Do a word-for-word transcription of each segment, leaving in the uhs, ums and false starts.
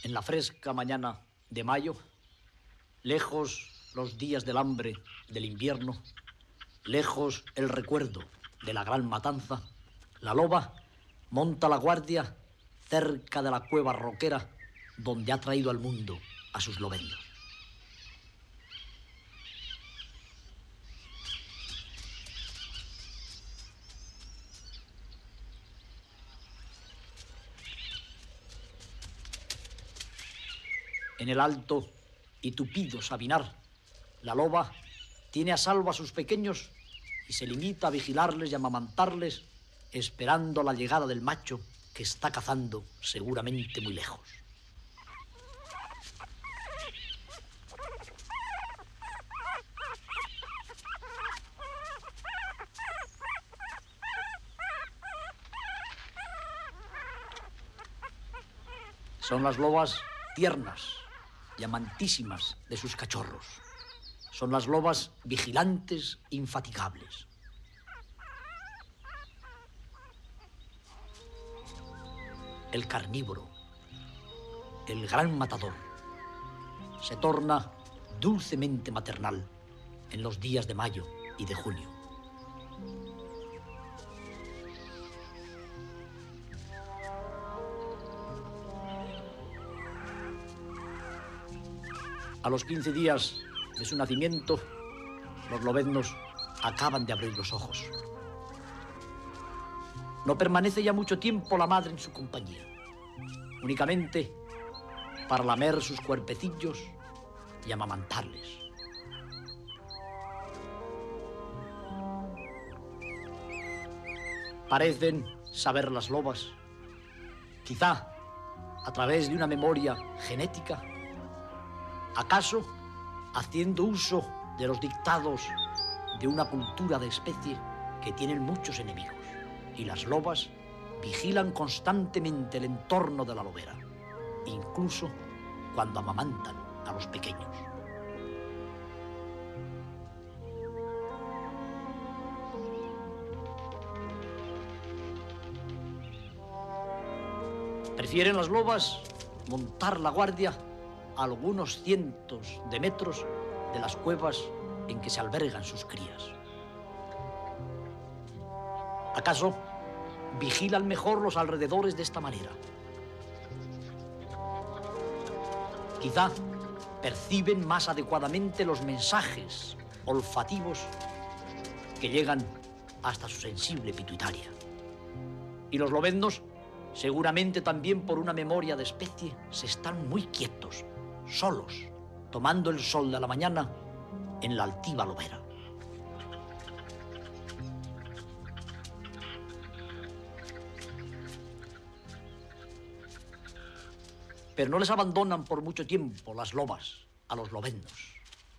En la fresca mañana de mayo, lejos los días del hambre, del invierno, lejos el recuerdo de la gran matanza, la loba monta la guardia cerca de la cueva roquera donde ha traído al mundo a sus lobendos. En el alto y tupido Sabinar, la loba tiene a salvo a sus pequeños y se limita a vigilarles y amamantarles, esperando la llegada del macho que está cazando seguramente muy lejos. Son las lobas tiernas y amantísimas de sus cachorros. Son las lobas vigilantes, infatigables. El carnívoro, el gran matador, se torna dulcemente maternal en los días de mayo y de junio. A los quince días de su nacimiento, los lobeznos acaban de abrir los ojos. No permanece ya mucho tiempo la madre en su compañía, únicamente para lamer sus cuerpecillos y amamantarles. Parecen saber las lobas, quizá a través de una memoria genética, acaso haciendo uso de los dictados de una cultura de especie que tienen muchos enemigos, y las lobas vigilan constantemente el entorno de la lobera, incluso cuando amamantan a los pequeños. Prefieren las lobas montar la guardia a algunos cientos de metros de las cuevas en que se albergan sus crías. ¿Acaso vigilan mejor los alrededores de esta manera? Quizá perciben más adecuadamente los mensajes olfativos que llegan hasta su sensible pituitaria. Y los lobeznos, seguramente también por una memoria de especie, se están muy quietos, solos, tomando el sol de la mañana en la altiva lobera. Pero no les abandonan por mucho tiempo las lobas a los lobeznos.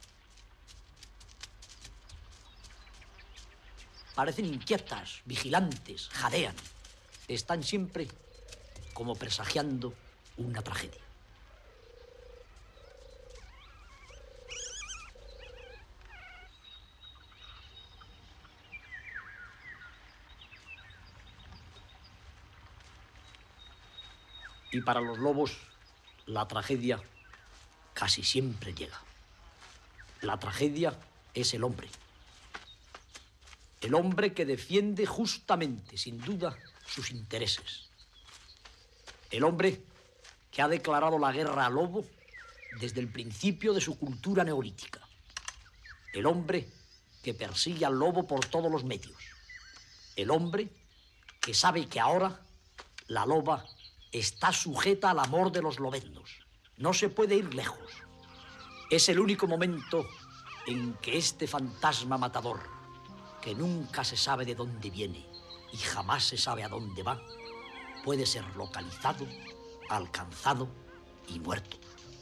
Parecen inquietas, vigilantes, jadean. Están siempre como presagiando una tragedia. Y para los lobos, la tragedia casi siempre llega. La tragedia es el hombre. El hombre que defiende justamente, sin duda, sus intereses. El hombre que ha declarado la guerra al lobo desde el principio de su cultura neolítica. El hombre que persigue al lobo por todos los medios. El hombre que sabe que ahora la loba está sujeta al amor de los lobeznos. No se puede ir lejos. Es el único momento en que este fantasma matador, que nunca se sabe de dónde viene y jamás se sabe a dónde va, puede ser localizado, alcanzado y muerto.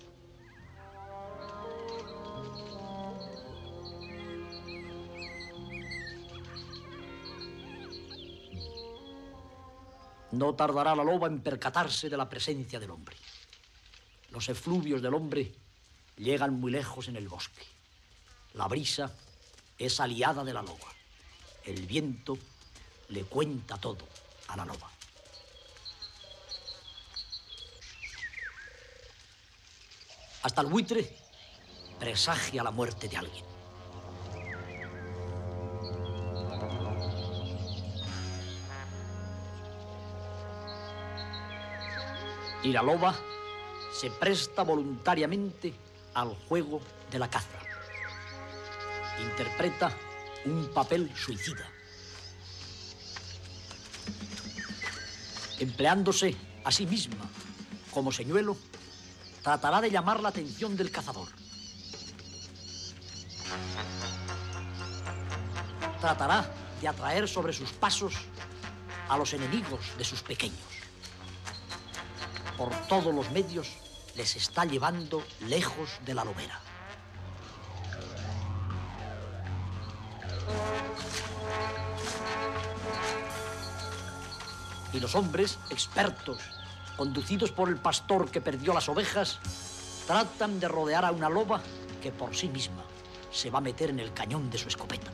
No tardará la loba en percatarse de la presencia del hombre. Los efluvios del hombre llegan muy lejos en el bosque. La brisa es aliada de la loba. El viento le cuenta todo a la loba. Hasta el buitre presagia la muerte de alguien. Y la loba se presta voluntariamente al juego de la caza. Interpreta un papel suicida. Empleándose a sí misma como señuelo, tratará de llamar la atención del cazador. Tratará de atraer sobre sus pasos a los enemigos de sus pequeños. Por todos los medios les está llevando lejos de la lobera. Y los hombres expertos, conducidos por el pastor que perdió las ovejas, tratan de rodear a una loba que por sí misma se va a meter en el cañón de su escopeta.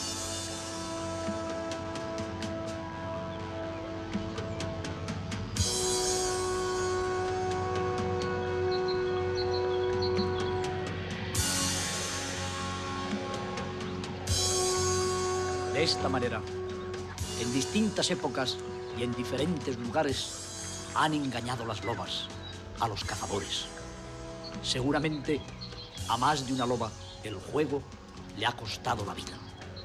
De esta manera, en distintas épocas y en diferentes lugares, han engañado las lobas a los cazadores. Seguramente a más de una loba el juego le ha costado la vida.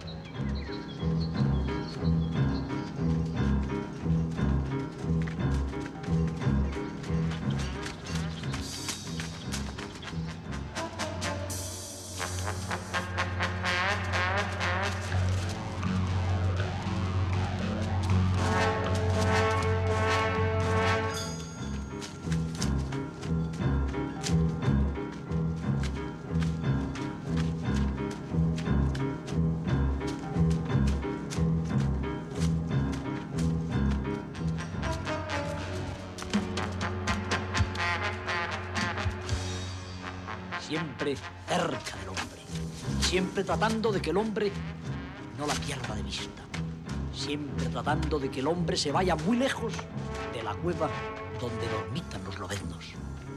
Siempre cerca del hombre, siempre tratando de que el hombre no la pierda de vista, siempre tratando de que el hombre se vaya muy lejos de la cueva donde dormitan los lobeznos.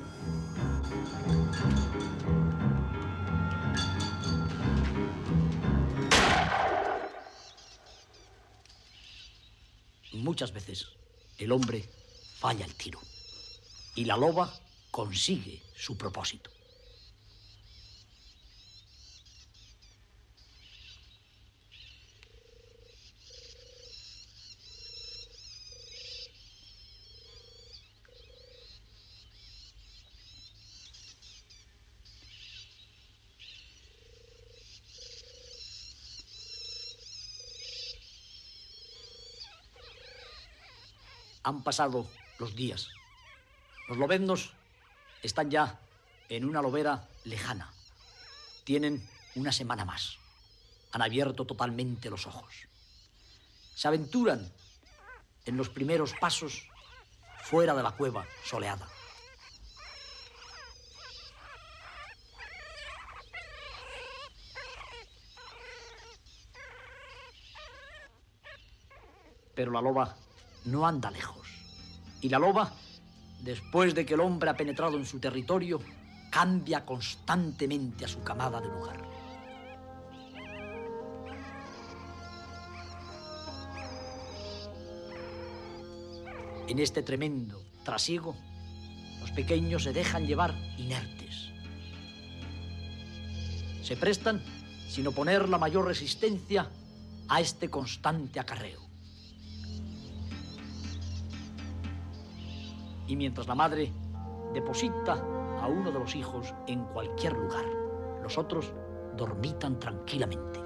Muchas veces el hombre falla el tiro y la loba consigue su propósito. Han pasado los días. Los lobeznos están ya en una lobera lejana. Tienen una semana más. Han abierto totalmente los ojos. Se aventuran en los primeros pasos fuera de la cueva soleada. Pero la loba no anda lejos. Y la loba, después de que el hombre ha penetrado en su territorio, cambia constantemente a su camada de lugar. En este tremendo trasiego, los pequeños se dejan llevar inertes. Se prestan sin oponer la mayor resistencia a este constante acarreo. Y mientras la madre deposita a uno de los hijos en cualquier lugar, los otros dormitan tranquilamente.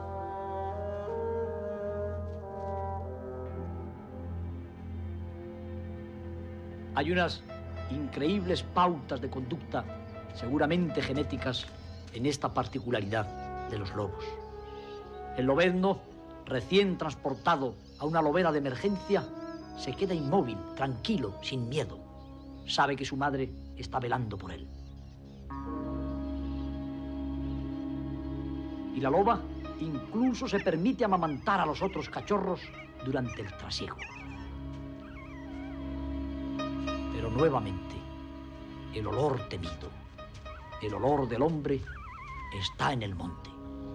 Hay unas increíbles pautas de conducta, seguramente genéticas, en esta particularidad de los lobos. El lobezno, recién transportado a una lobera de emergencia, se queda inmóvil, tranquilo, sin miedo. Sabe que su madre está velando por él. Y la loba incluso se permite amamantar a los otros cachorros durante el trasiego. Pero nuevamente, el olor temido, el olor del hombre está en el monte.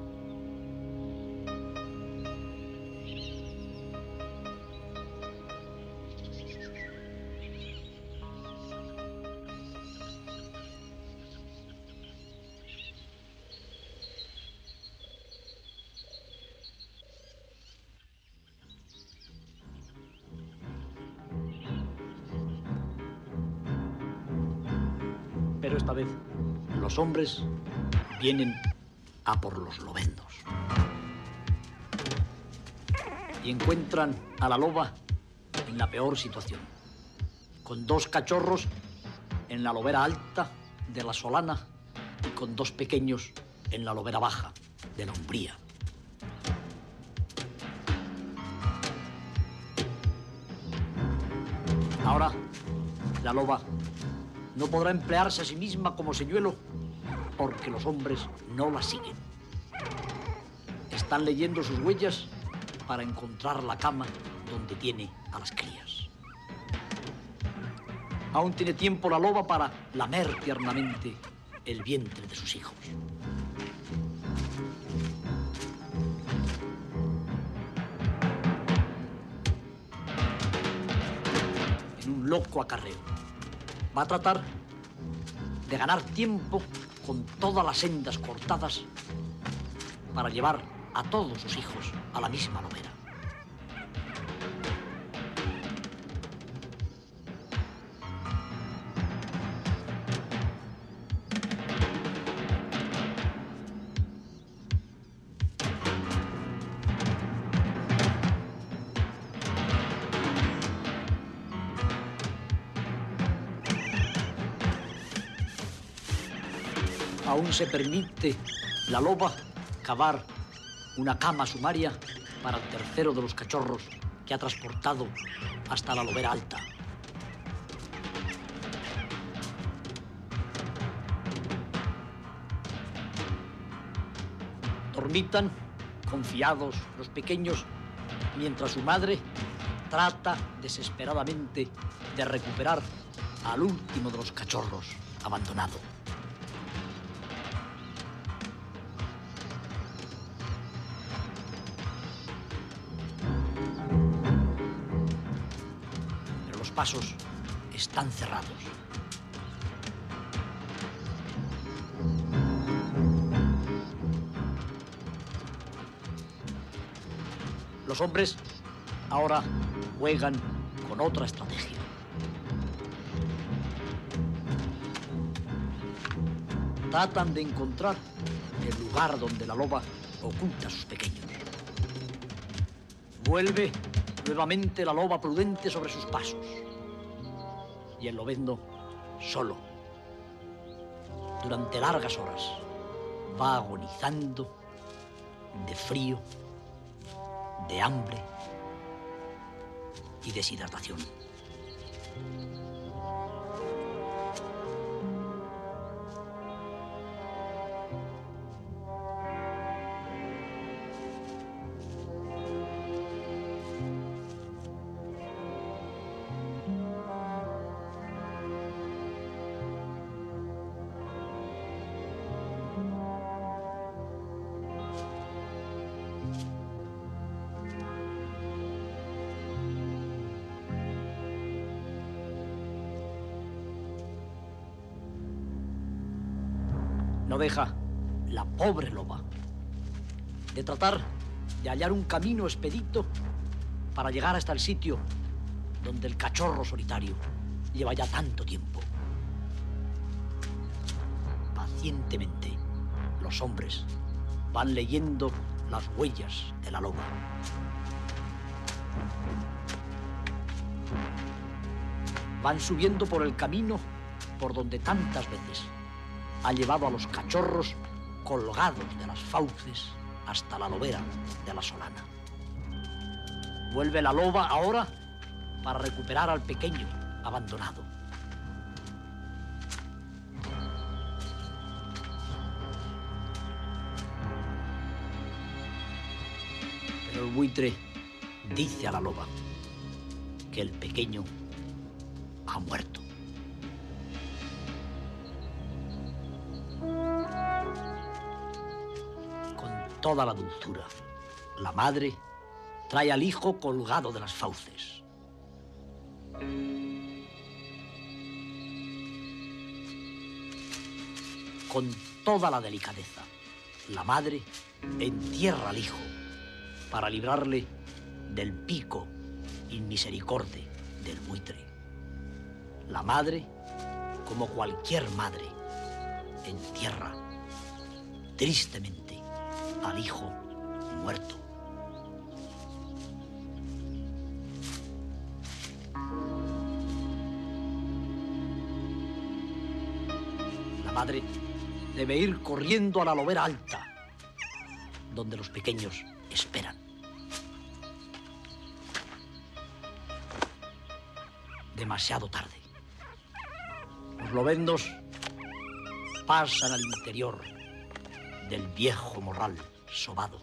Pero esta vez los hombres vienen a por los lobendos. Y encuentran a la loba en la peor situación, con dos cachorros en la lobera alta de la solana y con dos pequeños en la lobera baja de la umbría. Ahora, la loba no podrá emplearse a sí misma como señuelo porque los hombres no la siguen. Están leyendo sus huellas para encontrar la cama donde tiene a las crías. Aún tiene tiempo la loba para lamer tiernamente el vientre de sus hijos. En un loco acarreo, va a tratar de ganar tiempo con todas las sendas cortadas para llevar a todos sus hijos a la misma lobera. Aún se permite la loba cavar una cama sumaria para el tercero de los cachorros que ha transportado hasta la lobera alta. Dormitan confiados los pequeños mientras su madre trata desesperadamente de recuperar al último de los cachorros abandonado. Pasos están cerrados. Los hombres ahora juegan con otra estrategia. Tratan de encontrar el lugar donde la loba oculta a sus pequeños. Vuelve nuevamente la loba prudente sobre sus pasos. Y el lobendo, solo, durante largas horas, va agonizando de frío, de hambre y deshidratación. No deja la pobre loba de tratar de hallar un camino expedito para llegar hasta el sitio donde el cachorro solitario lleva ya tanto tiempo. Pacientemente, los hombres van leyendo las huellas de la loba. Van subiendo por el camino por donde tantas veces ha llevado a los cachorros colgados de las fauces hasta la lobera de la solana. Vuelve la loba ahora para recuperar al pequeño abandonado. Pero el buitre dice a la loba que el pequeño ha muerto. toda la dulzura, la madre trae al hijo colgado de las fauces. Con toda la delicadeza, la madre entierra al hijo para librarle del pico inmisericorde del buitre. La madre, como cualquier madre, entierra tristemente al hijo muerto. La madre debe ir corriendo a la lobera alta, donde los pequeños esperan. Demasiado tarde. Los lobendos pasan al interior del viejo morral sobado.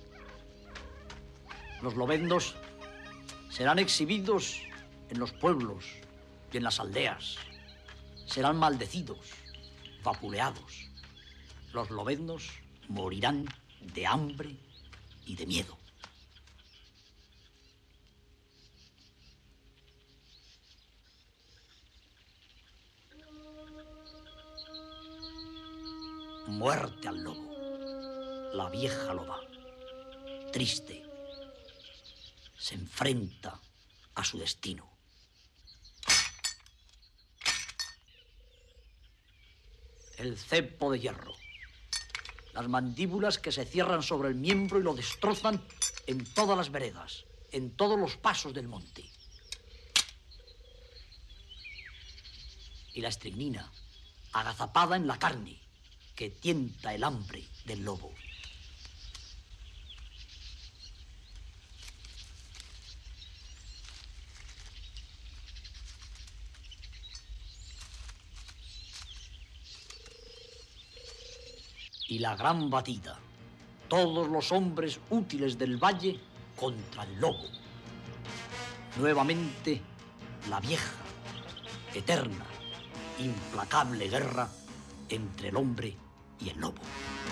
Los lobendos serán exhibidos en los pueblos y en las aldeas. Serán maldecidos, vapuleados. Los lobendos morirán de hambre y de miedo. Muerte al lobo. La vieja loba, triste, se enfrenta a su destino. El cepo de hierro, las mandíbulas que se cierran sobre el miembro y lo destrozan en todas las veredas, en todos los pasos del monte. Y la estricnina, agazapada en la carne, que tienta el hambre del lobo. Y la gran batida, todos los hombres útiles del valle contra el lobo. Nuevamente, la vieja, eterna, implacable guerra entre el hombre y el lobo.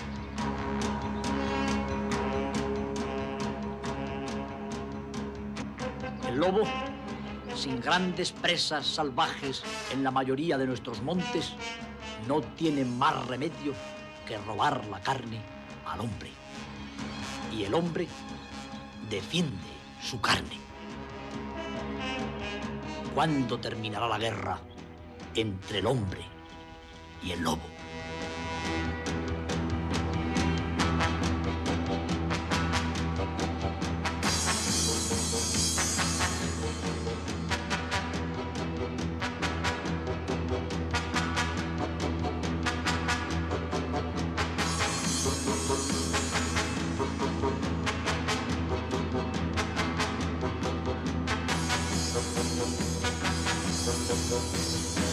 El lobo, sin grandes presas salvajes en la mayoría de nuestros montes, no tiene más remedio que robar la carne al hombre. Y el hombre defiende su carne. ¿Cuándo terminará la guerra entre el hombre y el lobo? Thank you.